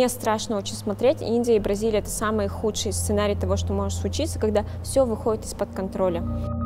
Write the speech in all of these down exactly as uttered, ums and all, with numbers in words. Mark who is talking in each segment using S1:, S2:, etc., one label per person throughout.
S1: мне страшно очень смотреть. Индия и Бразилия — это самый худший сценарий того, что может случиться, когда все выходит из-под контроля.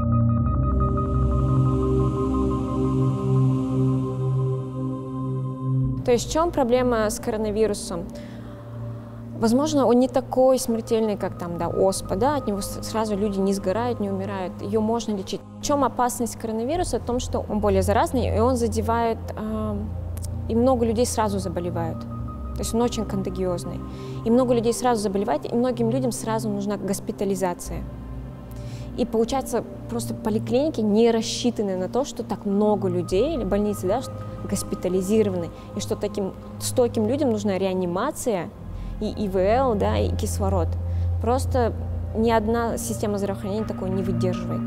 S1: То есть в чем проблема с коронавирусом? Возможно, он не такой смертельный, как там, да, оспа, да, от него сразу люди не сгорают, не умирают, ее можно лечить. В чем опасность коронавируса? В том, что он более заразный, и он задевает, э, и много людей сразу заболевают. То есть он очень контагиозный. И много людей сразу заболевает, и многим людям сразу нужна госпитализация. И получается, просто поликлиники не рассчитаны на то, что так много людей, или больницы, да, госпитализированы, и что таким стольким людям нужна реанимация, и И В Л, да, и кислород. Просто ни одна система здравоохранения такого не выдерживает.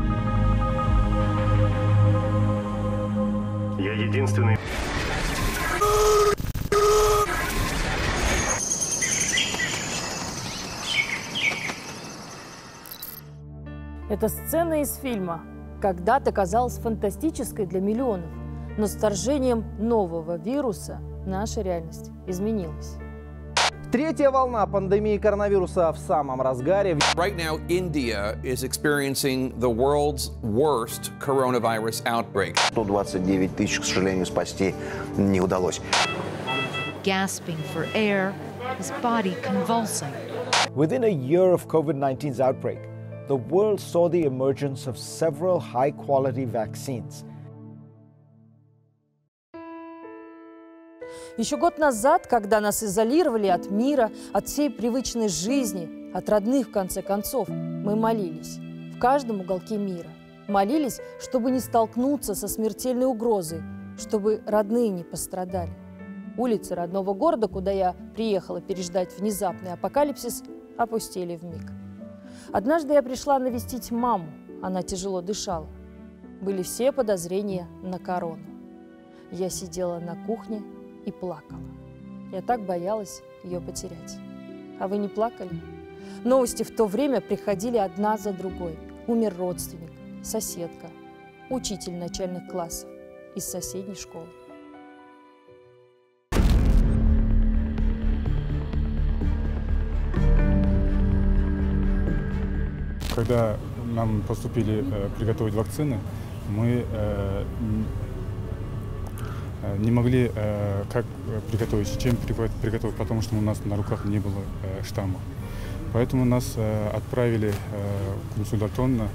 S2: Я единственный.
S3: Это сцена из фильма когда-то казалась фантастической для миллионов, но с вторжением нового вируса наша реальность изменилась.
S4: Третья волна пандемии коронавируса в самом разгаре.
S5: Right now, India is experiencing the world's worst coronavirus outbreak.
S6: сто двадцать девять тысяч, к сожалению, спасти не удалось.
S7: Gasping for air, his body convulsing.
S8: Within a year of COVID nineteen's outbreak, the world saw the emergence of several high-quality vaccines.
S3: Еще год назад, когда нас изолировали от мира, от всей привычной жизни, от родных, в конце концов, мы молились в каждом уголке мира. Молились, чтобы не столкнуться со смертельной угрозой, чтобы родные не пострадали. Улицы родного города, куда я приехала переждать внезапный апокалипсис, опустели вмиг. Однажды я пришла навестить маму, она тяжело дышала. Были все подозрения на корону. Я сидела на кухне и плакала. Я так боялась ее потерять. А вы не плакали? Новости в то время приходили одна за другой. Умер родственник, соседка, учитель начальных классов из соседней школы.
S9: Когда нам поступили э, приготовить вакцины, мы э, не могли э, как приготовить, чем приготовить, потому что у нас на руках не было э, штамма. Поэтому нас э, отправили э, консультационно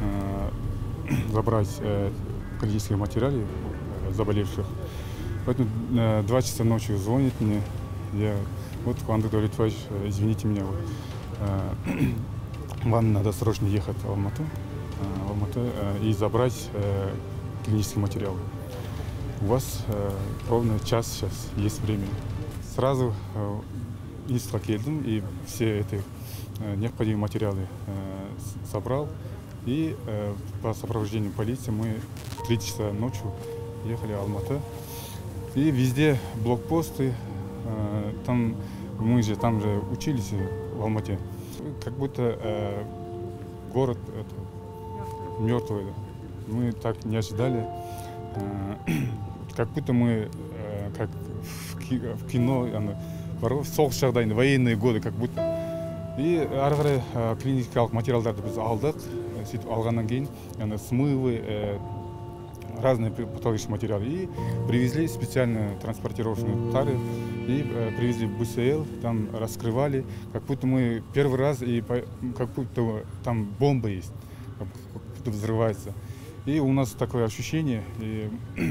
S9: э, забрать э, клинические материалы э, заболевших. Поэтому э, два часа ночи звонит мне, я, вот, Куандык Даулетович, извините меня, вот, э, вам надо срочно ехать в Алмату, э, в Алмату э, и забрать э, клинические материалы. У вас э, ровно час сейчас есть время. Сразу э, институтқа келдім и все эти э, необходимые материалы э, собрал. И э, по сопровождению полиции мы три часа ночью ехали в Алматы. И везде блокпосты, э, там мы же там же учились в Алмате. Как будто э, город это, мертвый. Мы так не ожидали. Как будто мы, как в кино, соғыс жағдайында, военные годы, как будто. И ары қарай клиникалық материалдарды біз алдық. Сөйтіп алғаннан кейін смывы, разные патологические материалы. И привезли специальные транспортировочные тары. И привезли в Б С Л, там раскрывали, как будто мы первый раз, и как будто там бомба есть, как будто взрывается. И у нас такое ощущение, и,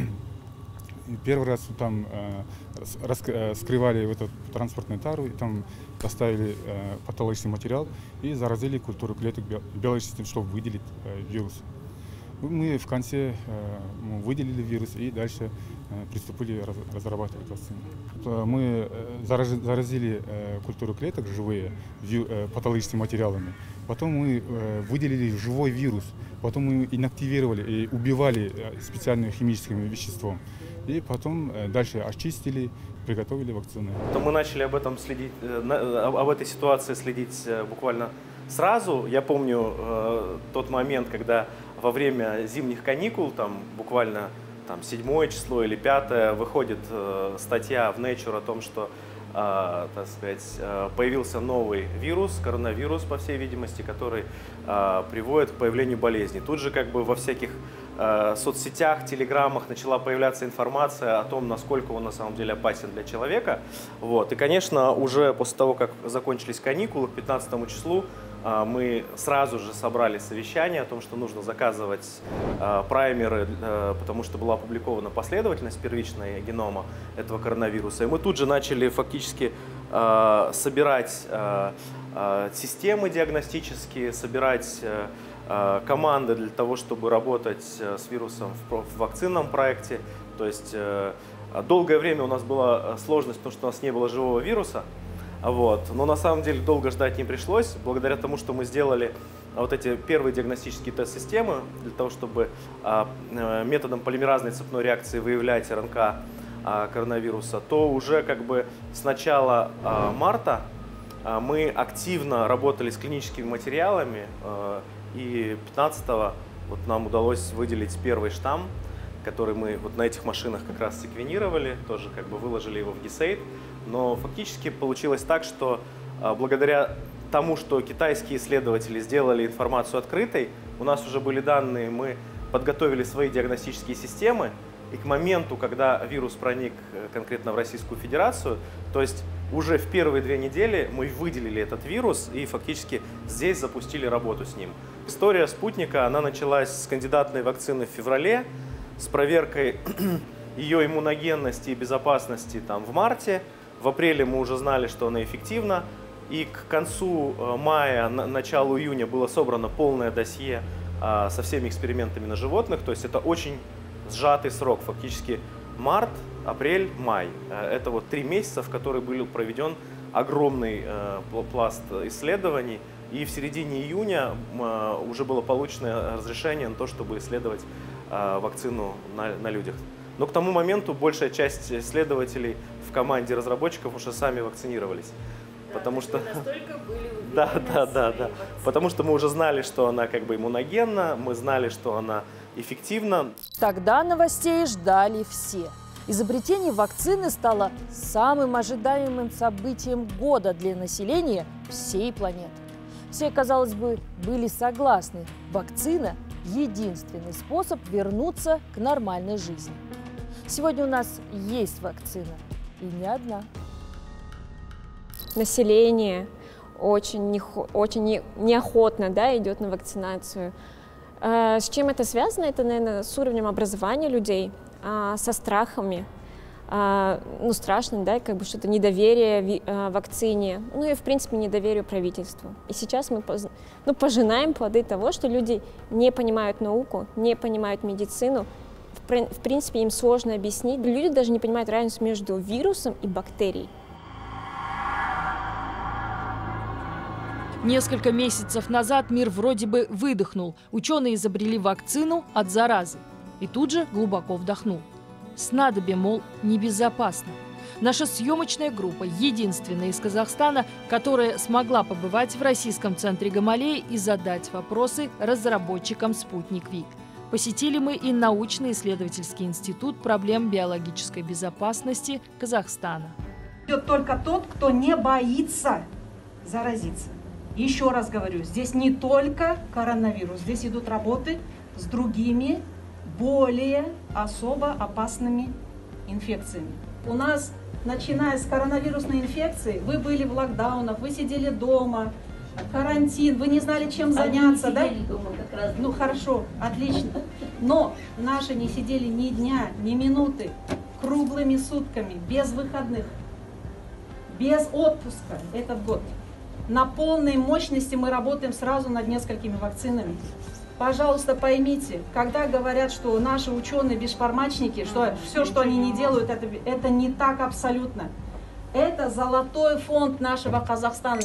S9: и первый раз там э, рас, э, скрывали этот транспортный тару, и там поставили э, патологический материал и заразили культуру клеток биологическим, чтобы выделить э, вирус. Мы в конце э, выделили вирус и дальше э, приступили раз, разрабатывать вакцину. Мы э, заразили э, культуру клеток живые ви, э, патологическими материалами. Потом мы э, выделили живой вирус. Потом мы инактивировали и убивали э, специальным химическим веществом. И потом э, дальше очистили, приготовили вакцины.
S10: То мы начали об этом следить, э, об этой ситуации следить э, буквально сразу. Я помню э, тот момент, когда во время зимних каникул, там буквально там, седьмое число или пятое, выходит э, статья в Nature о том, что э, так сказать, э, появился новый вирус, коронавирус, по всей видимости, который э, приводит к появлению болезней. Тут же как бы во всяких э, соцсетях, телеграммах начала появляться информация о том, насколько он на самом деле опасен для человека. Вот. И, конечно, уже после того, как закончились каникулы, к пятнадцатому числу, мы сразу же собрали совещание о том, что нужно заказывать э, праймеры, э, потому что была опубликована последовательность первичная генома этого коронавируса. И мы тут же начали фактически э, собирать э, э, системы диагностические, собирать э, э, команды для того, чтобы работать э, с вирусом в, в вакцинном проекте. То есть э, долгое время у нас была сложность, потому что у нас не было живого вируса. Вот. Но на самом деле долго ждать не пришлось, благодаря тому, что мы сделали вот эти первые диагностические тест-системы для того, чтобы а, методом полимеразной цепной реакции выявлять РНК а, коронавируса, то уже как бы с начала а, марта а, мы активно работали с клиническими материалами, а, и пятнадцатого вот нам удалось выделить первый штамм, который мы вот на этих машинах как раз секвенировали, тоже как бы выложили его в Гисейд. Но фактически получилось так, что а, благодаря тому, что китайские исследователи сделали информацию открытой, у нас уже были данные, мы подготовили свои диагностические системы, и к моменту, когда вирус проник конкретно в Российскую Федерацию, то есть уже в первые две недели мы выделили этот вирус и фактически здесь запустили работу с ним. История спутника, она началась с кандидатной вакцины в феврале, с проверкой ее иммуногенности и безопасности там, в марте. В апреле мы уже знали, что она эффективна. И к концу мая, началу июня было собрано полное досье а, со всеми экспериментами на животных. То есть это очень сжатый срок, фактически март, апрель, май. Это вот три месяца, в которые был проведен огромный а, пласт исследований. И в середине июня а, уже было получено разрешение на то, чтобы исследовать а, вакцину на, на людях. Но к тому моменту большая часть исследователей в команде разработчиков уже сами вакцинировались. Да, потому что настолько были да, да, да, да. Потому что мы уже знали, что она как бы иммуногенна, мы знали, что она эффективна.
S3: Тогда новостей ждали все. Изобретение вакцины стало самым ожидаемым событием года для населения всей планеты. Все, казалось бы, были согласны. Вакцина – единственный способ вернуться к нормальной жизни. Сегодня у нас есть вакцина, и не одна.
S1: Население очень, не, очень не, неохотно да, идет на вакцинацию. С чем это связано? Это, наверное, с уровнем образования людей, со страхами. Ну, страшно, да, как бы что-то недоверие вакцине, ну и, в принципе, недоверие правительству. И сейчас мы ну, пожинаем плоды того, что люди не понимают науку, не понимают медицину. В принципе, им сложно объяснить. Люди даже не понимают разницу между вирусом и бактерией.
S3: Несколько месяцев назад мир вроде бы выдохнул. Ученые изобрели вакцину от заразы. И тут же глубоко вдохнул. Снадобье, мол, небезопасно. Наша съемочная группа единственная из Казахстана, которая смогла побывать в российском центре Гамалеи и задать вопросы разработчикам «Спутник Ви». Посетили мы и научно-исследовательский институт проблем биологической безопасности Казахстана.
S2: Идет только тот, кто не боится заразиться. Еще раз говорю, здесь не только коронавирус, здесь идут работы с другими, более особо опасными инфекциями. У нас, начиная с коронавирусной инфекции, вы были в локдаунах, вы сидели дома, карантин, вы не знали, чем заняться, да? Дома как раз. Ну хорошо, отлично. Но наши не сидели ни дня, ни минуты, круглыми сутками, без выходных, без отпуска этот год. На полной мощности мы работаем сразу над несколькими вакцинами. Пожалуйста, поймите, когда говорят, что наши ученые бешформачники, что все, что они не делают, это, это не так абсолютно. Это золотой фонд нашего Казахстана.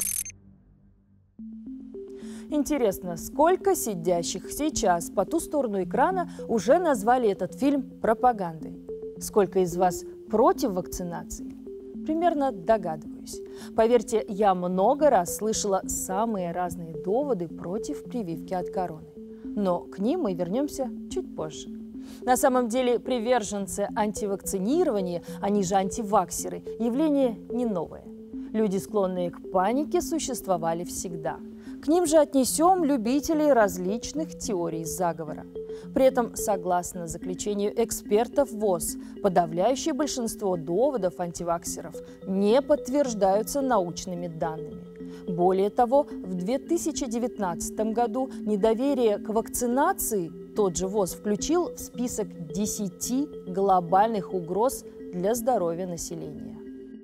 S3: Интересно, сколько сидящих сейчас по ту сторону экрана уже назвали этот фильм пропагандой? Сколько из вас против вакцинации? Примерно догадываюсь. Поверьте, я много раз слышала самые разные доводы против прививки от короны. Но к ним мы вернемся чуть позже. На самом деле приверженцы антивакцинирования, они же антиваксеры, явление не новое. Люди, склонные к панике, существовали всегда. К ним же отнесем любителей различных теорий заговора. При этом, согласно заключению экспертов ВОЗ, подавляющее большинство доводов антиваксеров не подтверждаются научными данными. Более того, в две тысячи девятнадцатом году недоверие к вакцинации тот же ВОЗ включил в список десяти глобальных угроз для здоровья населения.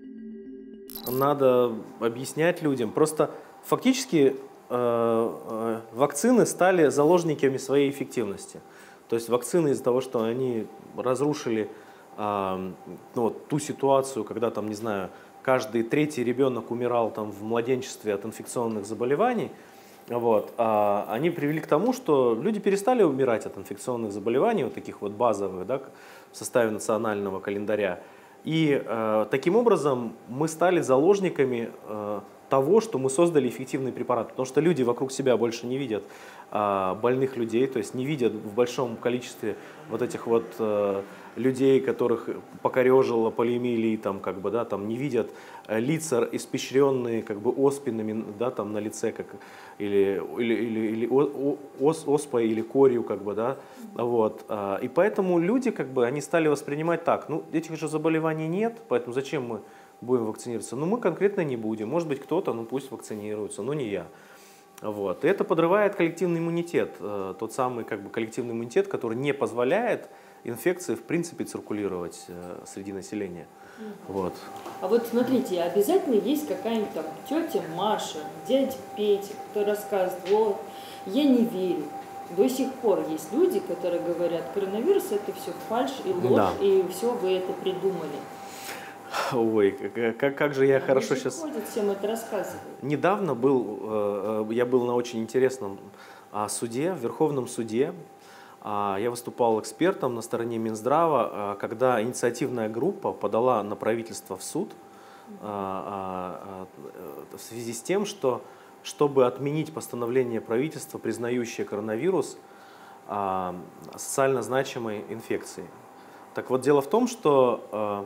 S10: Надо объяснять людям. Просто фактически э, э, вакцины стали заложниками своей эффективности. То есть вакцины из-за того, что они разрушили э, ну, вот, ту ситуацию, когда там, не знаю, каждый третий ребенок умирал там в младенчестве от инфекционных заболеваний, вот, а они привели к тому, что люди перестали умирать от инфекционных заболеваний, вот таких вот базовых, да, в составе национального календаря. И э, таким образом мы стали заложниками э, того, что мы создали эффективный препарат. Потому что люди вокруг себя больше не видят э, больных людей, то есть не видят в большом количестве вот этих вот э, людей, которых покорежило полиомиелит, там, как бы, да, там, не видят э, лица, испещренные как бы оспинами, да, там, на лице, как, или, или, или, или ос, оспой или корью, как бы, да, вот. Э, и поэтому люди, как бы, они стали воспринимать так, ну, этих же заболеваний нет, поэтому зачем мы будем вакцинироваться? Ну, мы конкретно не будем, может быть, кто-то, ну, пусть вакцинируется, но не я. Вот. И это подрывает коллективный иммунитет, э, тот самый, как бы, коллективный иммунитет, который не позволяет инфекции, в принципе, циркулировать э, среди населения. Mm-hmm. Вот.
S3: А вот смотрите, обязательно есть какая-нибудь там тетя Маша, дядя Петя, кто рассказывает, вот, я не верю. До сих пор есть люди, которые говорят, коронавирус это все фальшь и ложь, да. И все вы это придумали.
S10: Ой, как, как же я
S3: Они
S10: хорошо
S3: же
S10: сейчас...
S3: ходят, всем это рассказывают.
S10: Недавно был, э, я был на очень интересном э, суде, в Верховном суде. Э, я выступал экспертом на стороне Минздрава, э, когда инициативная группа подала на правительство в суд э, э, э, в связи с тем, что чтобы отменить постановление правительства, признающее коронавирус э, социально значимой инфекцией. Так вот, дело в том, что... Э,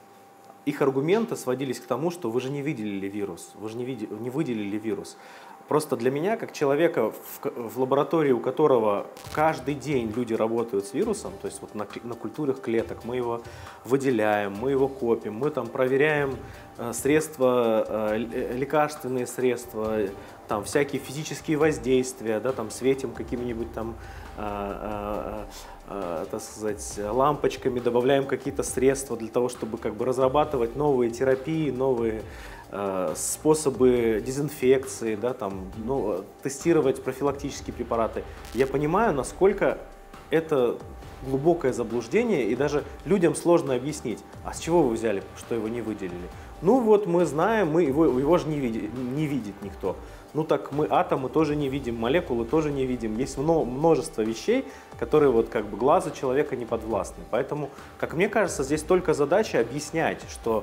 S10: Их аргументы сводились к тому, что вы же не видели вирус, вы же не, видели, не выделили вирус. Просто для меня, как человека, в, в лаборатории, у которого каждый день люди работают с вирусом, то есть вот на, на культурах клеток, мы его выделяем, мы его копим, мы там проверяем э, средства, э, лекарственные средства, там всякие физические воздействия, да, там светим какими-нибудь там... Э, э, так сказать, лампочками, добавляем какие-то средства для того, чтобы как бы разрабатывать новые терапии, новые э, способы дезинфекции, да, там, ну, тестировать профилактические препараты. Я понимаю, насколько это глубокое заблуждение, и даже людям сложно объяснить, а с чего вы взяли, что его не выделили? Ну вот мы знаем, мы его, его же не видит, не видит никто. Ну так мы атомы тоже не видим, молекулы тоже не видим. Есть множество вещей, которые вот как бы глазу человека не подвластны. Поэтому, как мне кажется, здесь только задача объяснять, что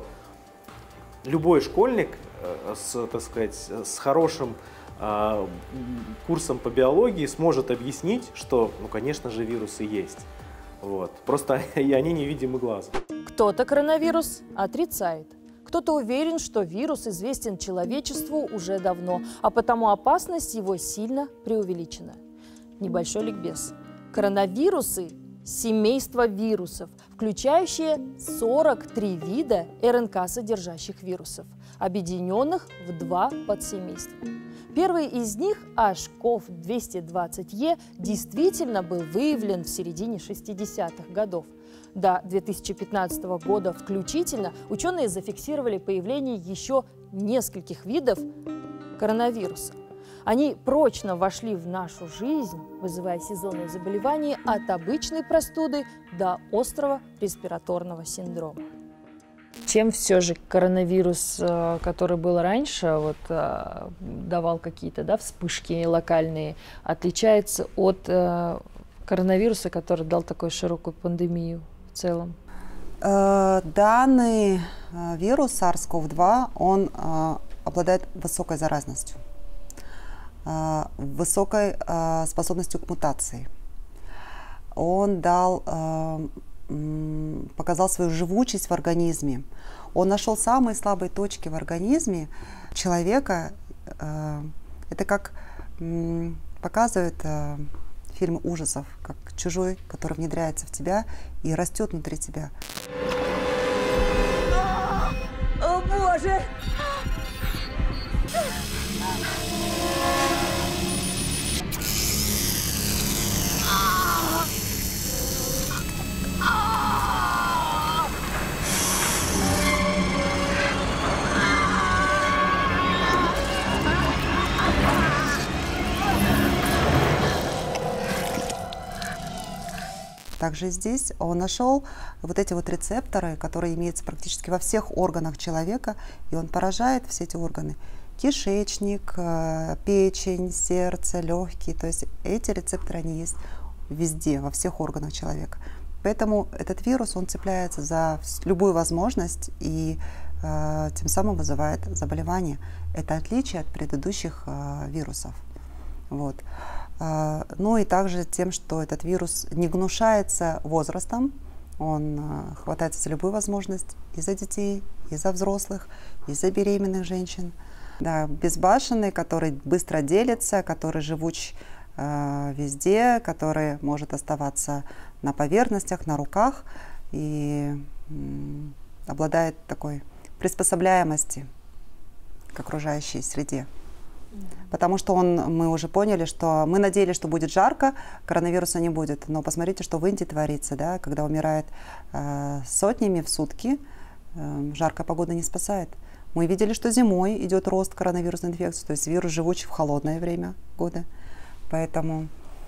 S10: любой школьник с, так сказать, с хорошим э, курсом по биологии сможет объяснить, что, ну, конечно же, вирусы есть. Вот. Просто и они невидимы глазу.
S3: Кто-то коронавирус отрицает. Кто-то уверен, что вирус известен человечеству уже давно, а потому опасность его сильно преувеличена. Небольшой ликбез. Коронавирусы – семейство вирусов, включающее сорок три вида эр эн ка-содержащих вирусов, объединенных в два подсемейства. Первый из них, эйч ков двести двадцать е, действительно был выявлен в середине шестидесятых годов. До две тысячи пятнадцатого года включительно ученые зафиксировали появление еще нескольких видов коронавируса. Они прочно вошли в нашу жизнь, вызывая сезонные заболевания от обычной простуды до острого респираторного синдрома. Чем все же коронавирус, который был раньше, вот, давал какие-то, да, вспышки локальные, отличается от коронавируса, который дал такую широкую пандемию в целом?
S11: Данный вирус сарс ков два, он обладает высокой заразностью, высокой способностью к мутации. Он дал показал свою живучесть в организме. Он нашел самые слабые точки в организме человека. Это как показывает фильм ужасов, как чужой, который внедряется в тебя и растет внутри тебя.
S3: О, Боже!
S11: Также здесь он нашел вот эти вот рецепторы, которые имеются практически во всех органах человека, и он поражает все эти органы. Кишечник, печень, сердце, легкие. То есть эти рецепторы, они есть везде, во всех органах человека. Поэтому этот вирус, он цепляется за любую возможность и э, тем самым вызывает заболевание. Это отличие от предыдущих э, вирусов. Вот. Ну и также тем, что этот вирус не гнушается возрастом, он хватается за любую возможность и за детей, и за взрослых, и за беременных женщин. Да, безбашенный, который быстро делится, который живуч э, везде, который может оставаться на поверхностях, на руках и м, обладает такой приспособляемостью к окружающей среде. Потому что он, мы уже поняли, что мы надеялись, что будет жарко, коронавируса не будет. Но посмотрите, что в Индии творится, да, когда умирает э, сотнями в сутки, э, жаркая погода не спасает. Мы видели, что зимой идет рост коронавирусной инфекции, то есть вирус живучий в холодное время года. Поэтому,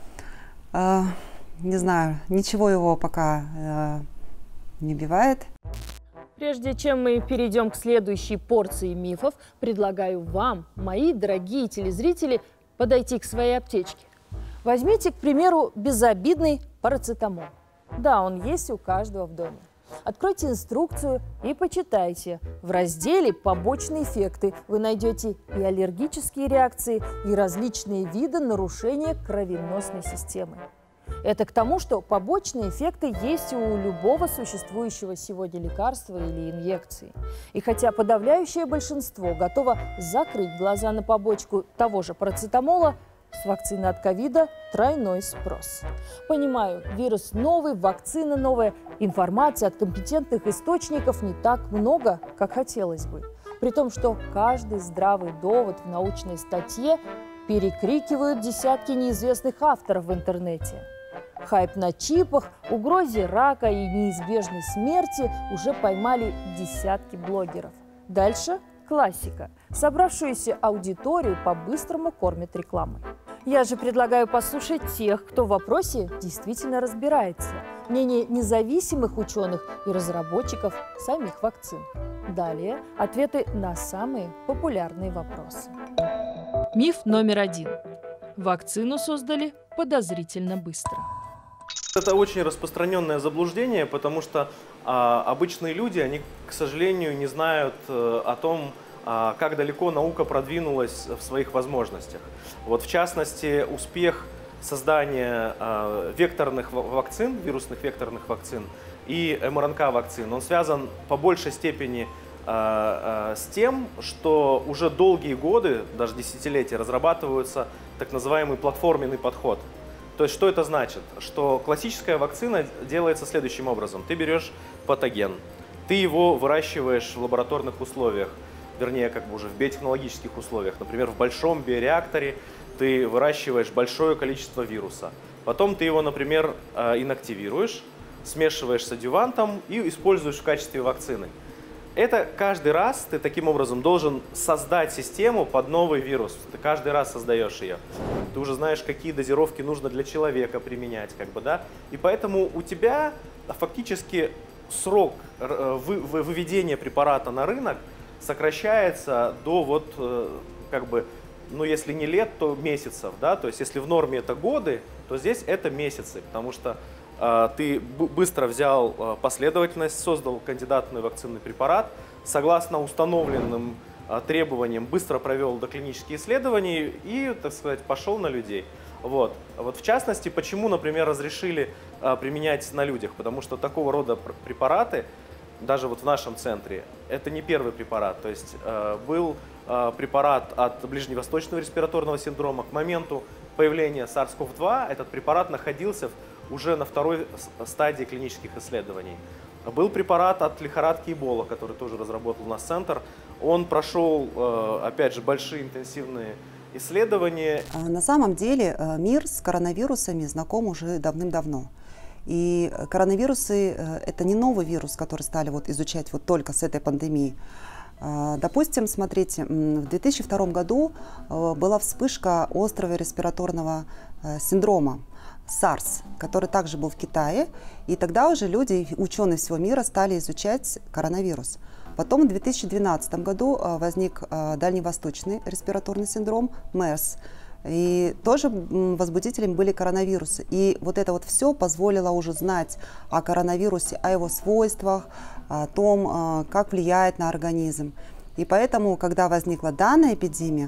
S11: э, не знаю, ничего его пока э, не убивает.
S3: Прежде чем мы перейдем к следующей порции мифов, предлагаю вам, мои дорогие телезрители, подойти к своей аптечке. Возьмите, к примеру, безобидный парацетамол. Да, он есть у каждого в доме. Откройте инструкцию и почитайте. В разделе «Побочные эффекты» вы найдете и аллергические реакции, и различные виды нарушения кровеносной системы. Это к тому, что побочные эффекты есть у любого существующего сегодня лекарства или инъекции. И хотя подавляющее большинство готово закрыть глаза на побочку того же парацетамола, с вакцины от ковида тройной спрос. Понимаю, вирус новый, вакцина новая, информации от компетентных источников не так много, как хотелось бы. При том, что каждый здравый довод в научной статье перекрикивают десятки неизвестных авторов в интернете. Хайп на чипах, угрозе рака и неизбежной смерти уже поймали десятки блогеров. Дальше классика. Собравшуюся аудиторию по-быстрому кормят рекламой. Я же предлагаю послушать тех, кто в вопросе действительно разбирается. Мнение независимых ученых и разработчиков самих вакцин. Далее ответы на самые популярные вопросы. Миф номер один. Вакцину создали подозрительно быстро.
S10: Это очень распространенное заблуждение, потому что а, обычные люди, они, к сожалению, не знают а, о том, а, как далеко наука продвинулась в своих возможностях. Вот, в частности, успех создания а, векторных вакцин, вирусных векторных вакцин и эм эр эн ка-вакцин, он связан по большей степени а, а, с тем, что уже долгие годы, даже десятилетия, разрабатываются так называемый платформенный подход. То есть что это значит? Что классическая вакцина делается следующим образом. Ты берешь патоген, ты его выращиваешь в лабораторных условиях, вернее, как бы уже в биотехнологических условиях. Например, в большом биореакторе ты выращиваешь большое количество вируса. Потом ты его, например, инактивируешь, смешиваешь с адъювантом и используешь в качестве вакцины. Это каждый раз ты таким образом должен создать систему под новый вирус. Ты каждый раз создаешь ее. Ты уже знаешь, какие дозировки нужно для человека применять, как бы, да? И поэтому у тебя фактически срок выведения препарата на рынок сокращается до вот, как бы, ну, если не лет, то месяцев, да? То есть если в норме это годы, то здесь это месяцы, потому что ты быстро взял последовательность, создал кандидатный вакцинный препарат, согласно установленным требованиям быстро провел доклинические исследования и, так сказать, пошел на людей. Вот. Вот в частности, почему, например, разрешили применять на людях, потому что такого рода препараты, даже вот в нашем центре, это не первый препарат. То есть был препарат от ближневосточного респираторного синдрома. К моменту появления сарс ков два этот препарат находился уже на второй стадии клинических исследований. Был препарат от лихорадки Эбола, который тоже разработал наш центр. Он прошел, опять же, большие интенсивные исследования.
S11: На самом деле мир с коронавирусами знаком уже давным-давно. И коронавирусы – это не новый вирус, который стали вот изучать вот только с этой пандемией. Допустим, смотрите, в две тысячи втором году была вспышка острого респираторного синдрома сарс, который также был в Китае, и тогда уже люди, ученые всего мира, стали изучать коронавирус. Потом в две тысячи двенадцатом году возник дальневосточный респираторный синдром мерс, и тоже возбудителем были коронавирусы. И вот это вот все позволило уже знать о коронавирусе, о его свойствах, о том, как влияет на организм. И поэтому, когда возникла данная эпидемия,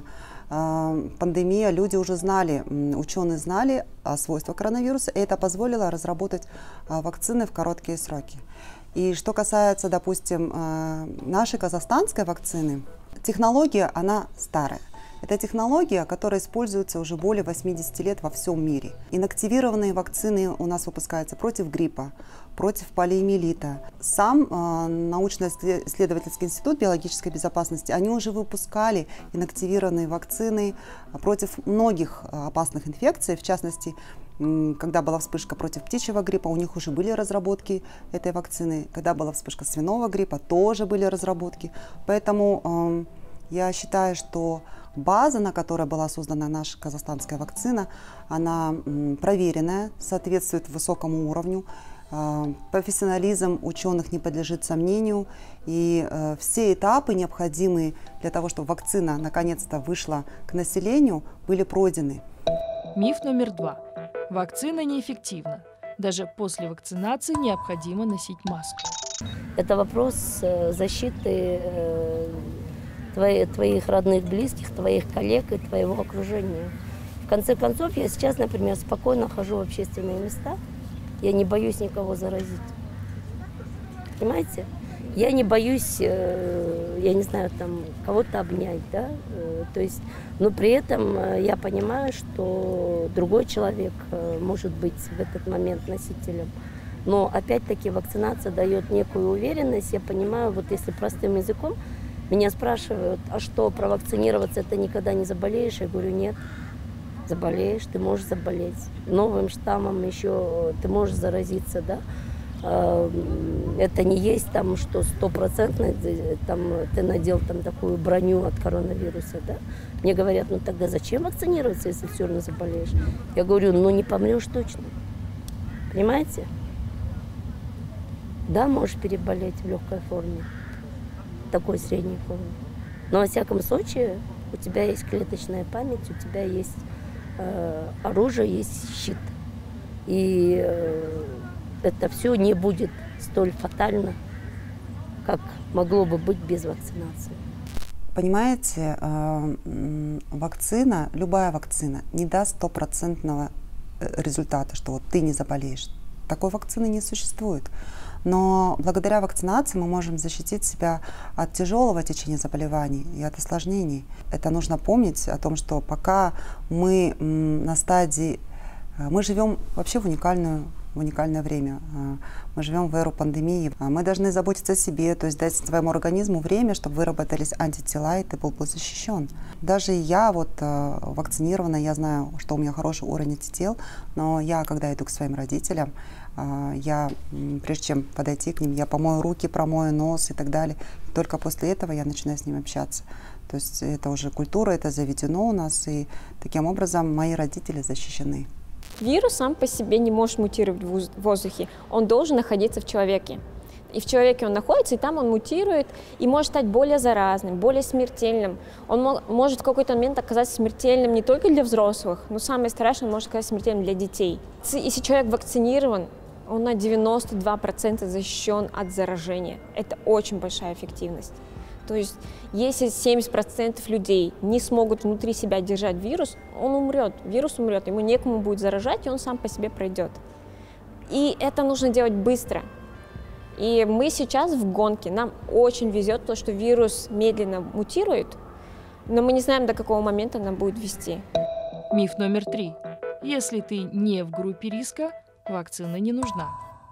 S11: пандемия, люди уже знали, ученые знали о свойствах коронавируса, и это позволило разработать вакцины в короткие сроки. И что касается, допустим, нашей казахстанской вакцины, технология, она старая. Это технология, которая используется уже более восьмидесяти лет во всем мире. Инактивированные вакцины у нас выпускаются против гриппа, против полиомиелита. Сам э, научно-исследовательский институт биологической безопасности, они уже выпускали инактивированные вакцины против многих опасных инфекций. В частности, когда была вспышка против птичьего гриппа, у них уже были разработки этой вакцины. Когда была вспышка свиного гриппа, тоже были разработки. Поэтому э, я считаю, что база, на которой была создана наша казахстанская вакцина, она проверенная, соответствует высокому уровню. Профессионализм ученых не подлежит сомнению. И все этапы, необходимые для того, чтобы вакцина наконец-то вышла к населению, были пройдены.
S3: Миф номер два. Вакцина неэффективна. Даже после вакцинации необходимо носить маску.
S12: Это вопрос защиты твоих родных, близких, твоих коллег и твоего окружения. В конце концов, я сейчас, например, спокойно хожу в общественные места, я не боюсь никого заразить. Понимаете? Я не боюсь, я не знаю, там, кого-то обнять, да, то есть, но при этом я понимаю, что другой человек может быть в этот момент носителем. Но опять-таки вакцинация дает некую уверенность, я понимаю, вот если простым языком, меня спрашивают, а что, провакцинироваться, это никогда не заболеешь? Я говорю, нет, заболеешь, ты можешь заболеть. Новым штаммом еще ты можешь заразиться, да. Это не есть там, что стопроцентно там, ты надел там такую броню от коронавируса, да. Мне говорят, ну тогда зачем вакцинироваться, если все равно заболеешь? Я говорю, ну не помрешь точно. Понимаете? Да, можешь переболеть в легкой форме. Такой средней формы. Но во всяком случае у тебя есть клеточная память, у тебя есть э, оружие, есть щит. И э, это все не будет столь фатально, как могло бы быть без вакцинации.
S11: Понимаете, э, вакцина, любая вакцина не даст стопроцентного результата, что вот ты не заболеешь. Такой вакцины не существует. Но благодаря вакцинации мы можем защитить себя от тяжелого течения заболеваний и от осложнений. Это нужно помнить о том, что пока мы на стадии, мы живем вообще в уникальную в уникальное время. Мы живем в эру пандемии. Мы должны заботиться о себе, то есть дать своему организму время, чтобы выработались антитела, и ты был бы защищен. Даже я вот вакцинирована, я знаю, что у меня хороший уровень антител, но я, когда иду к своим родителям, я, прежде чем подойти к ним, я помою руки, промою нос и так далее. И только после этого я начинаю с ними общаться. То есть это уже культура, это заведено у нас, и таким образом мои родители защищены.
S1: Вирус сам по себе не может мутировать в воздухе, он должен находиться в человеке. И в человеке он находится, и там он мутирует, и может стать более заразным, более смертельным. Он может в какой-то момент оказаться смертельным не только для взрослых, но самое страшное, он может оказаться смертельным для детей. Если человек вакцинирован, он на девяносто два процента защищен от заражения. Это очень большая эффективность. То есть, если семьдесят процентов людей не смогут внутри себя держать вирус, он умрет, вирус умрет, ему некому будет заражать, и он сам по себе пройдет. И это нужно делать быстро. И мы сейчас в гонке. Нам очень везет то, что вирус медленно мутирует, но мы не знаем, до какого момента нам будет вести.
S3: Миф номер три. Если ты не в группе риска, вакцина не нужна.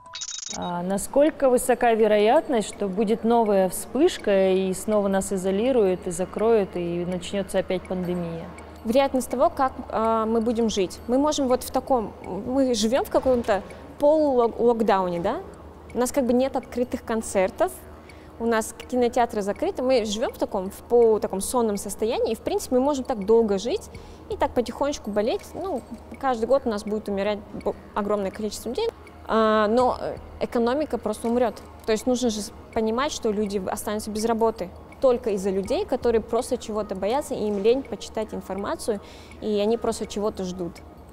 S3: А насколько высока вероятность, что будет новая вспышка и снова нас изолируют и закроют, и начнется опять пандемия?
S1: Вероятность того, как э, мы будем жить. Мы можем вот в таком, мы живем в каком-то полулокдауне, да? У нас как бы нет открытых концертов, у нас кинотеатры закрыты, мы живем в таком, в полу таком сонном состоянии, и в принципе мы можем так долго жить и так потихонечку болеть. Ну, каждый год у нас будет умирать огромное количество людей, а, но экономика просто умрет. То есть нужно же понимать, что люди останутся без работы только из-за людей, которые просто чего-то боятся, и им лень почитать информацию, и они просто чего-то ждут.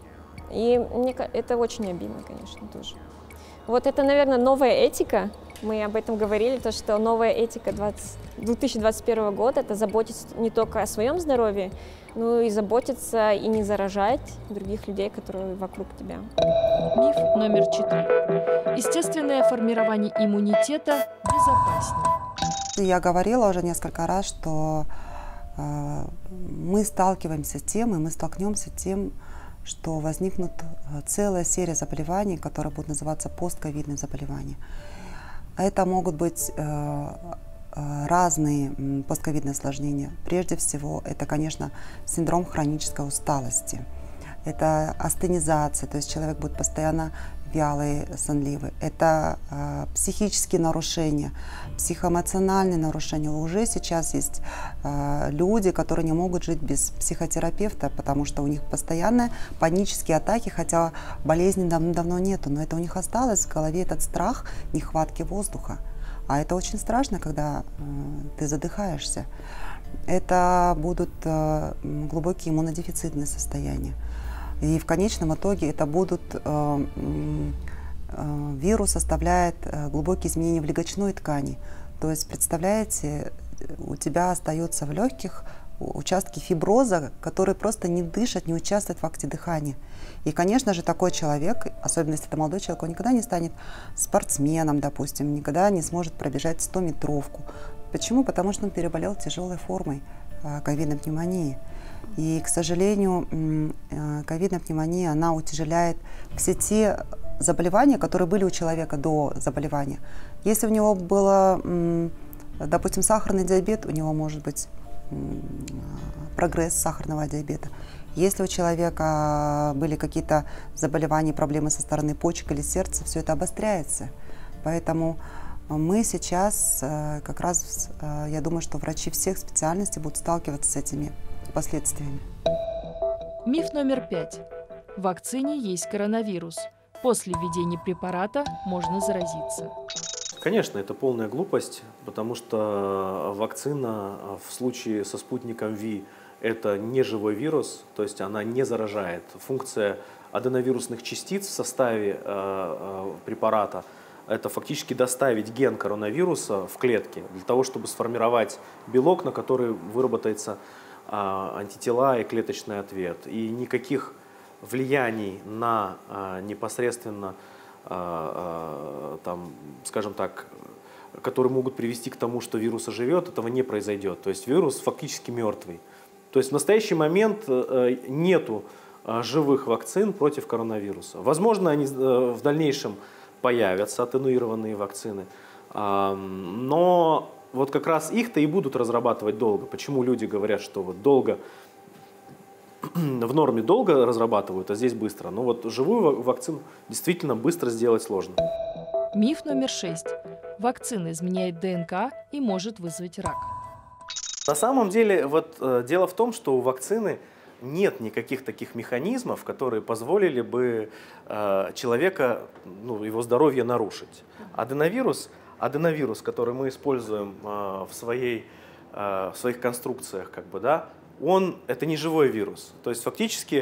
S1: И мне это очень обидно, конечно, тоже. Вот это, наверное, новая этика. Мы об этом говорили, то, что новая этика две тысячи двадцать первого года – это заботиться не только о своем здоровье, но и заботиться и не заражать других людей, которые вокруг тебя.
S3: Миф номер четыре. Естественное формирование иммунитета безопаснее.
S11: Я говорила уже несколько раз, что э, мы сталкиваемся с тем, и мы столкнемся с тем, что возникнут целая серия заболеваний, которые будут называться постковидные заболевания. Это могут быть э, разные постковидные осложнения. Прежде всего, это, конечно, синдром хронической усталости. Это астенизация, то есть человек будет постоянно вялый, сонливый. Это э, психические нарушения, психоэмоциональные нарушения. Уже сейчас есть э, люди, которые не могут жить без психотерапевта, потому что у них постоянные панические атаки, хотя болезни давно нету, но это у них осталось в голове, этот страх нехватки воздуха. А это очень страшно, когда э, ты задыхаешься. Это будут э, глубокие иммунодефицитные состояния. И в конечном итоге это будут, э, э, вирус составляет глубокие изменения в легочной ткани. То есть, представляете, у тебя остается в легких участки фиброза, которые просто не дышат, не участвуют в акте дыхания. И, конечно же, такой человек, особенно если это молодой человек, он никогда не станет спортсменом, допустим, никогда не сможет пробежать стометровку. Почему? Потому что он переболел тяжелой формой э, ковидной пневмонии. И, к сожалению, ковидная пневмония, она утяжеляет все те заболевания, которые были у человека до заболевания. Если у него было, допустим, сахарный диабет, у него может быть прогресс сахарного диабета. Если у человека были какие-то заболевания, проблемы со стороны почек или сердца, все это обостряется. Поэтому мы сейчас как раз, я думаю, что врачи всех специальностей будут сталкиваться с этими последствиями.
S3: Миф номер пять. В вакцине есть коронавирус. После введения препарата можно заразиться.
S10: Конечно, это полная глупость, потому что вакцина в случае со спутником Ви это не живой вирус, то есть она не заражает. Функция аденовирусных частиц в составе э, препарата – это фактически доставить ген коронавируса в клетки для того, чтобы сформировать белок, на который выработается антитела и клеточный ответ. И никаких влияний на а, непосредственно, а, а, там, скажем так, которые могут привести к тому, что вирус оживет, этого не произойдет. То есть вирус фактически мертвый. То есть в настоящий момент а, нету а, живых вакцин против коронавируса. Возможно, они а, в дальнейшем появятся, атенуированные вакцины, а, но вот как раз их-то и будут разрабатывать долго. Почему люди говорят, что вот долго, в норме долго разрабатывают, а здесь быстро. Но вот живую вакцину действительно быстро сделать сложно.
S3: Миф номер шесть. Вакцина изменяет ДНК и может вызвать рак.
S10: На самом деле, вот э, дело в том, что у вакцины нет никаких таких механизмов, которые позволили бы э, человека, ну, его здоровье нарушить. Аденовирус Аденовирус, который мы используем э, в, своей, э, в своих конструкциях, как бы, да, он, это не живой вирус. То есть фактически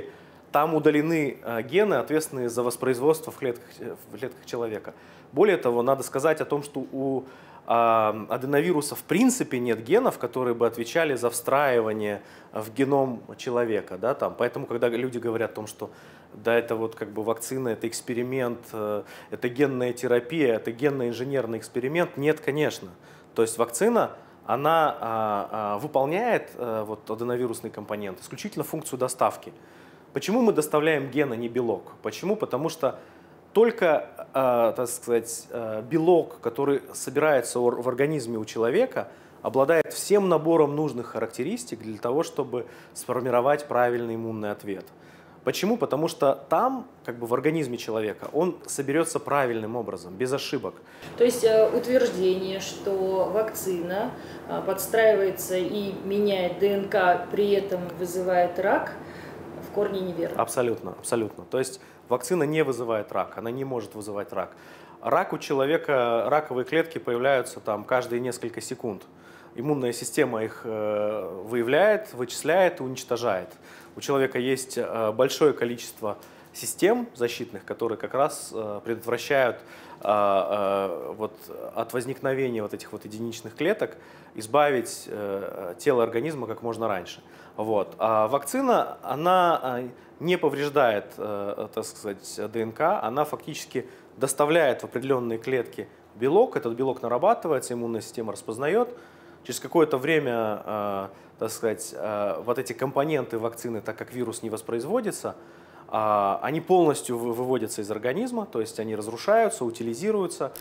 S10: там удалены гены, ответственные за воспроизводство в клетках, в клетках человека. Более того, надо сказать о том, что у аденовируса в принципе нет генов, которые бы отвечали за встраивание в геном человека. Да, там. Поэтому, когда люди говорят о том, что да, это вот как бы вакцина, это эксперимент, это генная терапия, это генно-инженерный эксперимент, нет, конечно. То есть вакцина, она а, а, выполняет а, вот, аденовирусный компонент, исключительно функцию доставки. Почему мы доставляем ген, а не белок? Почему? Потому что только, э, так сказать, э, белок, который собирается в организме у человека, обладает всем набором нужных характеристик для того, чтобы сформировать правильный иммунный ответ. Почему? Потому что там, как бы в организме человека, он соберется правильным образом, без ошибок.
S3: То есть э, утверждение, что вакцина э, подстраивается и меняет ДНК, при этом вызывает рак, в корне неверно.
S10: Абсолютно, абсолютно. То есть вакцина не вызывает рак, она не может вызывать рак. Рак у человека, раковые клетки появляются там каждые несколько секунд. Иммунная система их э, выявляет, вычисляет и уничтожает. У человека есть э, большое количество систем защитных, которые как раз э, предотвращают э, э, вот, от возникновения вот этих вот единичных клеток, избавить э, тело организма как можно раньше. Вот. А вакцина, она не повреждает, э, так сказать, ДНК, она фактически доставляет в определенные клетки белок, этот белок нарабатывается, иммунная система распознает. Через какое-то время, э, так сказать, э, вот эти компоненты вакцины, так как вирус не воспроизводится, э, они полностью выводятся из организма, то есть они разрушаются, утилизируются.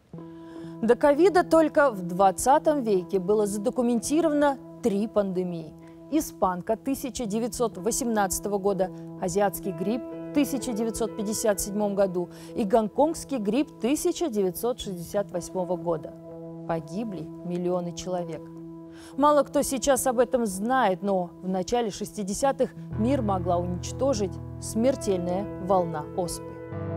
S3: До ковида только в двадцатом веке было задокументировано три пандемии. Испанка тысяча девятьсот восемнадцатого года, азиатский грипп тысяча девятьсот пятьдесят седьмом году и гонконгский грипп тысяча девятьсот шестьдесят восьмого года. Погибли миллионы человек. Мало кто сейчас об этом знает, но в начале шестидесятых мир могла уничтожить смертельная волна оспы.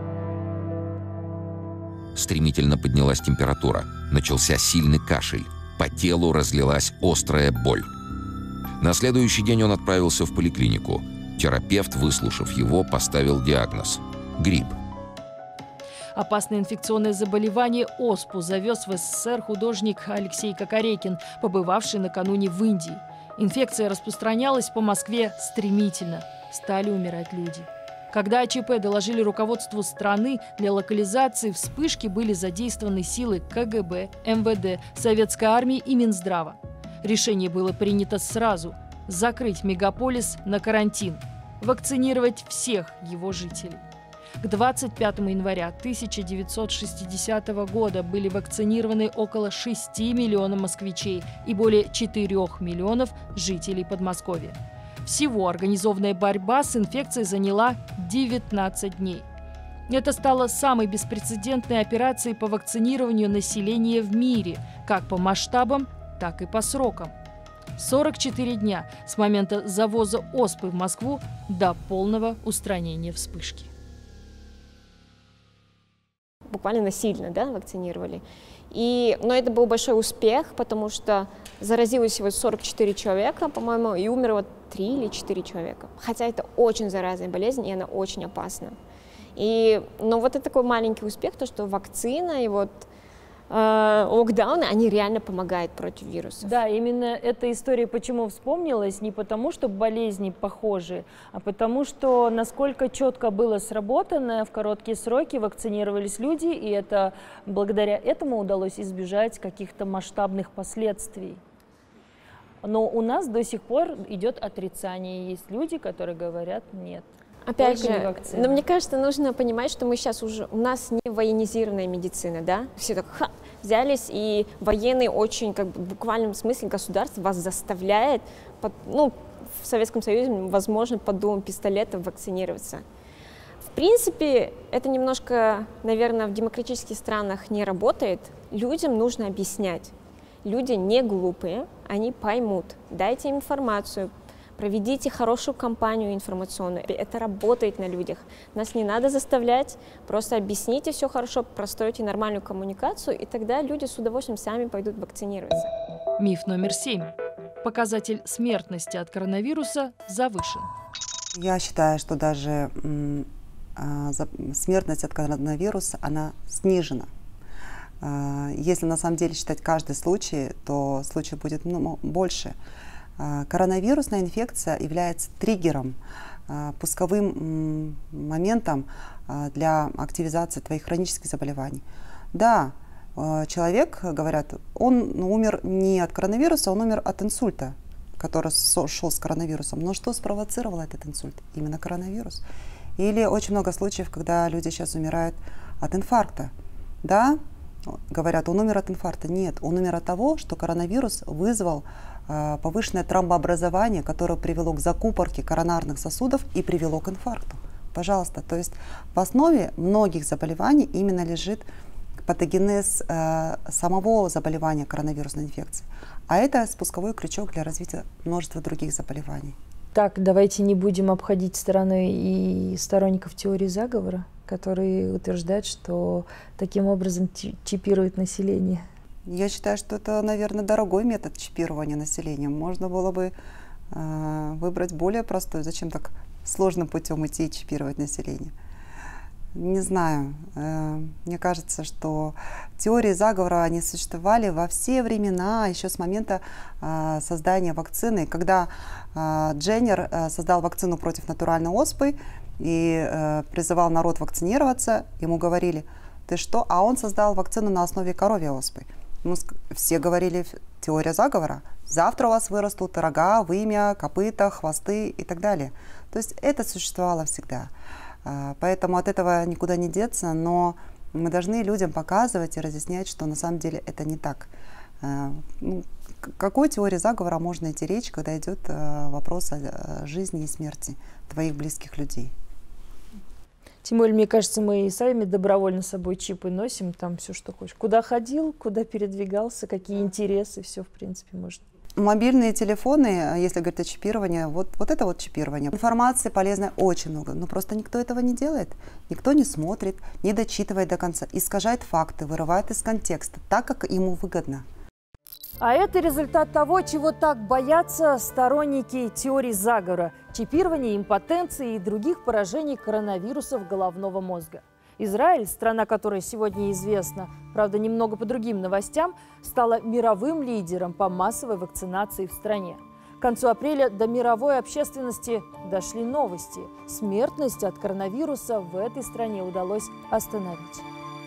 S13: Стремительно поднялась температура, начался сильный кашель, по телу разлилась острая боль. На следующий день он отправился в поликлинику. Терапевт, выслушав его, поставил диагноз – грипп.
S3: Опасное инфекционное заболевание оспу завез в СССР художник Алексей Кокорекин, побывавший накануне в Индии. Инфекция распространялась по Москве стремительно. Стали умирать люди. Когда ЧП доложили руководству страны, для локализации вспышки были задействованы силы КГБ, МВД, Советской армии и Минздрава. Решение было принято сразу – закрыть мегаполис на карантин, вакцинировать всех его жителей. К двадцать пятому января тысяча девятьсот шестидесятого года были вакцинированы около шести миллионов москвичей и более четырёх миллионов жителей Подмосковья. Всего организованная борьба с инфекцией заняла девятнадцать дней. Это стало самой беспрецедентной операцией по вакцинированию населения в мире, как по масштабам, так и по срокам. сорок четыре дня с момента завоза оспы в Москву до полного устранения вспышки.
S1: Буквально насильно, да, вакцинировали. И, но это был большой успех, потому что заразилось всего сорок четыре человека, по-моему, и умерло три или четыре человека. Хотя это очень заразная болезнь, и она очень опасна. И, но вот это такой маленький успех, то, что вакцина и вот локдауны, они реально помогают против вирусов.
S3: Да, именно эта история почему вспомнилась, не потому, что болезни похожи, а потому, что насколько четко было сработано, в короткие сроки вакцинировались люди, и это благодаря этому удалось избежать каких-то масштабных последствий. Но у нас до сих пор идет отрицание. Есть люди, которые говорят нет.
S1: Опять же, но мне кажется, нужно понимать, что мы сейчас уже, у нас не военизированная медицина, да? Все так ха, взялись, и военные очень, как бы, в буквальном смысле государство вас заставляет, под, ну, в Советском Союзе, возможно, под дулом пистолета вакцинироваться. В принципе, это немножко, наверное, в демократических странах не работает. Людям нужно объяснять. Люди не глупые, они поймут. Дайте им информацию. Проведите хорошую кампанию информационную. Это работает на людях. Нас не надо заставлять, просто объясните все хорошо, простройте нормальную коммуникацию, и тогда люди с удовольствием сами пойдут вакцинироваться.
S3: Миф номер семь. Показатель смертности от коронавируса завышен.
S11: Я считаю, что даже м, а, за, смертность от коронавируса, она снижена. А, если на самом деле считать каждый случай, то случаев будет ну, больше. А, коронавирусная инфекция является триггером, а, пусковым м, моментом а, для активизации твоих хронических заболеваний. Да, а, человек, говорят, он ну, умер не от коронавируса, он умер от инсульта, который шел с коронавирусом. Но что спровоцировало этот инсульт? Именно коронавирус. Или очень много случаев, когда люди сейчас умирают от инфаркта. Да, говорят, он умер от инфаркта. Нет, он умер от того, что коронавирус вызвал э, повышенное тромбообразование, которое привело к закупорке коронарных сосудов и привело к инфаркту. Пожалуйста, то есть в основе многих заболеваний именно лежит патогенез э, самого заболевания коронавирусной инфекцией. А это спусковой крючок для развития множества других заболеваний.
S3: Так, давайте не будем обходить стороной и сторонников теории заговора, которые утверждают, что таким образом чипируют население.
S11: Я считаю, что это, наверное, дорогой метод чипирования населения. Можно было бы э, выбрать более простой. Зачем так сложным путем идти и чипировать население? Не знаю. Э, мне кажется, что теории заговора, они существовали во все времена, еще с момента э, создания вакцины. Когда э, Дженнер э, создал вакцину против натуральной оспы и э, призывал народ вакцинироваться, ему говорили, ты что? А он создал вакцину на основе коровьей оспы. Ну, все говорили, теория заговора. Завтра у вас вырастут рога, вымя, копыта, хвосты и так далее. То есть это существовало всегда. Поэтому от этого никуда не деться, но мы должны людям показывать и разъяснять, что на самом деле это не так. Ну, какой теории заговора можно идти речь, когда идет вопрос о жизни и смерти твоих близких людей?
S3: Тем более, мне кажется, мы и сами добровольно с собой чипы носим, там все, что хочешь. Куда ходил, куда передвигался, какие интересы, все, в принципе, может.
S11: Мобильные телефоны, если говорить о чипировании, вот, вот это вот чипирование. Информации полезной очень много, но просто никто этого не делает. Никто не смотрит, не дочитывает до конца, искажает факты, вырывает из контекста, так, как ему выгодно.
S3: А это результат того, чего так боятся сторонники теории заговора – чипирования, импотенции и других поражений коронавирусов головного мозга. Израиль, страна, которая сегодня известна, правда, немного по другим новостям, стала мировым лидером по массовой вакцинации в стране. К концу апреля до мировой общественности дошли новости. Смертность от коронавируса в этой стране удалось остановить.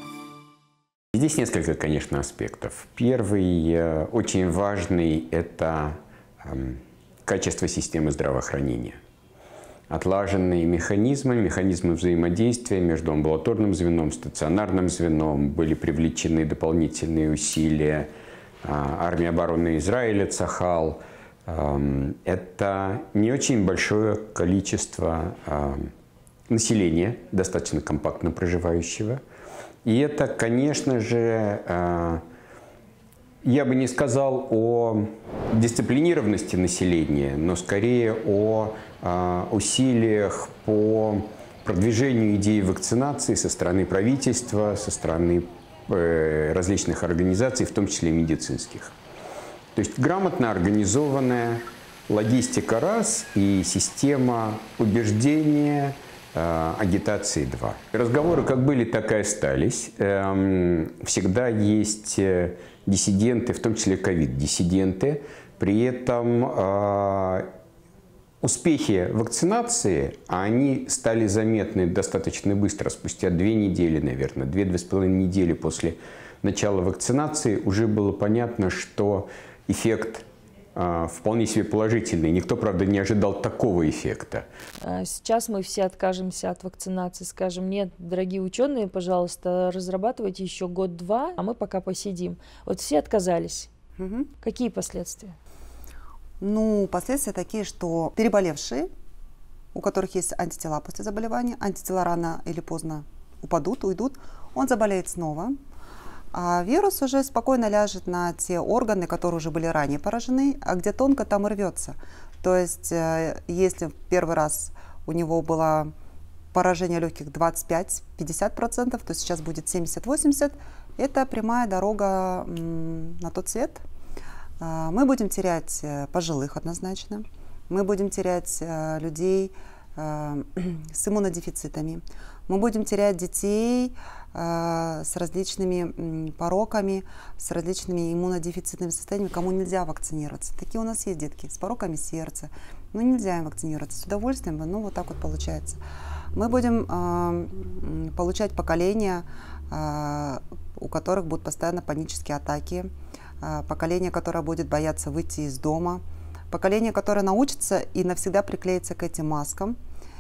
S14: Здесь несколько, конечно, аспектов. Первый, очень важный, это э, качество системы здравоохранения. Отлаженные механизмы, механизмы взаимодействия между амбулаторным звеном, стационарным звеном, были привлечены дополнительные усилия. Армия обороны Израиля, Цахал. Это не очень большое количество населения, достаточно компактно проживающего. И это, конечно же, я бы не сказал о дисциплинированности населения, но скорее о усилиях по продвижению идеи вакцинации со стороны правительства, со стороны различных организаций, в том числе медицинских. То есть грамотно организованная логистика раз и система убеждения, агитации два. Разговоры как были, так и остались. Всегда есть диссиденты, в том числе ковид-диссиденты. При этом успехи вакцинации, они стали заметны достаточно быстро, спустя две недели, наверное, две-две с половиной недели после начала вакцинации уже было понятно, что эффект э, вполне себе положительный. Никто, правда, не ожидал такого эффекта.
S3: Сейчас мы все откажемся от вакцинации, скажем, нет, дорогие ученые, пожалуйста, разрабатывайте еще год-два, а мы пока посидим. Вот все отказались. Угу. Какие последствия?
S11: Ну, последствия такие, что переболевшие, у которых есть антитела после заболевания, антитела рано или поздно упадут, уйдут, он заболеет снова, а вирус уже спокойно ляжет на те органы, которые уже были ранее поражены, а где тонко, там и рвется. То есть, если первый раз у него было поражение легких двадцать пять — пятьдесят процентов, то сейчас будет семьдесят — восемьдесят процентов, это прямая дорога на тот свет. Мы будем терять пожилых однозначно, мы будем терять людей э, с иммунодефицитами. Мы будем терять детей э, с различными э, пороками, с различными иммунодефицитными состояниями, кому нельзя вакцинироваться. Такие у нас есть детки с пороками сердца. Ну, нельзя им вакцинироваться. С удовольствием, ну, вот так вот получается. Мы будем э, получать поколения, э, у которых будут постоянно панические атаки, э, поколение, которое будет бояться выйти из дома, поколение, которое научится и навсегда приклеится к этим маскам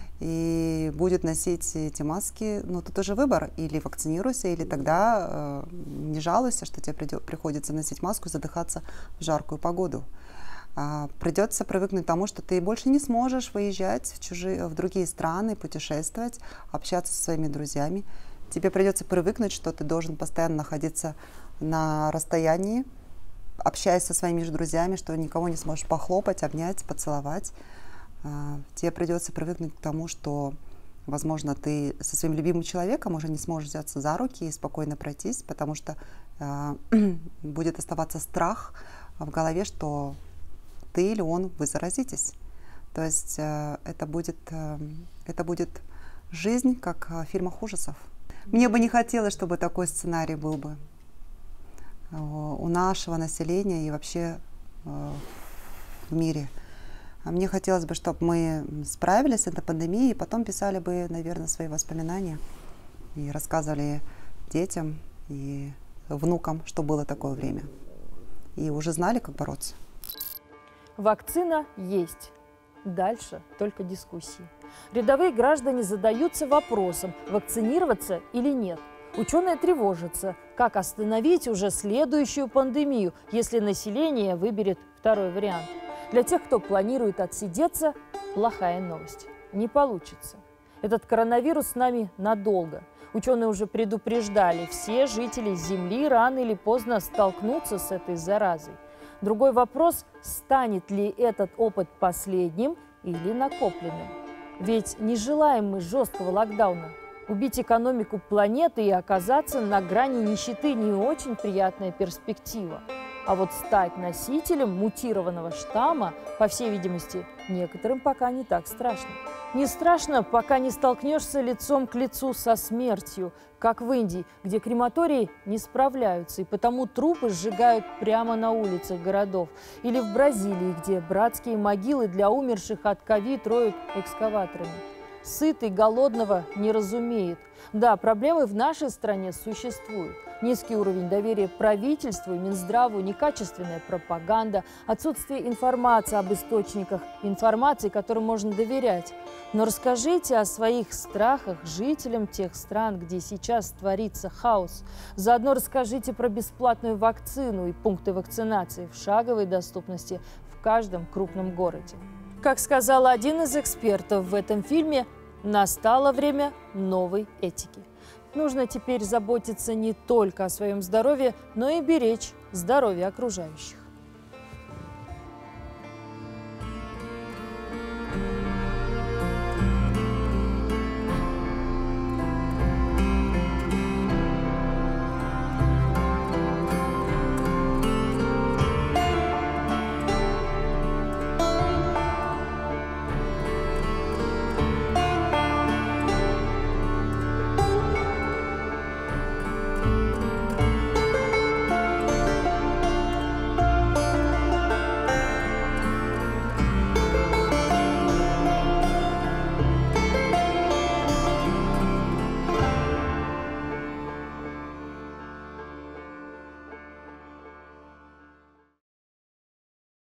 S11: и будет носить эти маски. Но тут уже выбор: или вакцинируйся, или тогда э, не жалуйся, что тебе придет, приходится носить маску и задыхаться в жаркую погоду. А, придется привыкнуть к тому, что ты больше не сможешь выезжать в, чужие, в другие страны, путешествовать, общаться со своими друзьями. Тебе придется привыкнуть, что ты должен постоянно находиться на расстоянии, общаясь со своими же друзьями, что никого не сможешь похлопать, обнять, поцеловать. А, тебе придется привыкнуть к тому, что, возможно, ты со своим любимым человеком уже не сможешь взяться за руки и спокойно пройтись, потому что а, будет оставаться страх в голове, что ты или он, вы заразитесь. То есть э, это, будет, э, это будет жизнь, как в фильмах ужасов. Мне бы не хотелось, чтобы такой сценарий был бы э, у нашего населения и вообще э, в мире. А мне хотелось бы, чтобы мы справились с этой пандемией и потом писали бы, наверное, свои воспоминания и рассказывали детям и внукам, что было такое время. И уже знали, как бороться.
S3: Вакцина есть. Дальше только дискуссии. Рядовые граждане задаются вопросом, вакцинироваться или нет. Ученые тревожатся, как остановить уже следующую пандемию, если население выберет второй вариант. Для тех, кто планирует отсидеться, плохая новость. Не получится. Этот коронавирус с нами надолго. Ученые уже предупреждали, все жители Земли рано или поздно столкнутся с этой заразой. Другой вопрос, станет ли этот опыт последним или накопленным. Ведь не желаем мы жесткого локдауна. Убить экономику планеты и оказаться на грани нищеты – не очень приятная перспектива. А вот стать носителем мутированного штамма, по всей видимости, некоторым пока не так страшно. Не страшно, пока не столкнешься лицом к лицу со смертью, как в Индии, где крематории не справляются, и потому трупы сжигают прямо на улицах городов. Или в Бразилии, где братские могилы для умерших от ковид роют экскаваторами. Сытый голодного не разумеет. Да, проблемы в нашей стране существуют. Низкий уровень доверия правительству и Минздраву, некачественная пропаганда, отсутствие информации об источниках информации, которым можно доверять. Но расскажите о своих страхах жителям тех стран, где сейчас творится хаос. Заодно расскажите про бесплатную вакцину и пункты вакцинации в шаговой доступности в каждом крупном городе. Как сказал один из экспертов в этом фильме, настало время новой этики. Нужно теперь заботиться не только о своем здоровье, но и беречь здоровье окружающих.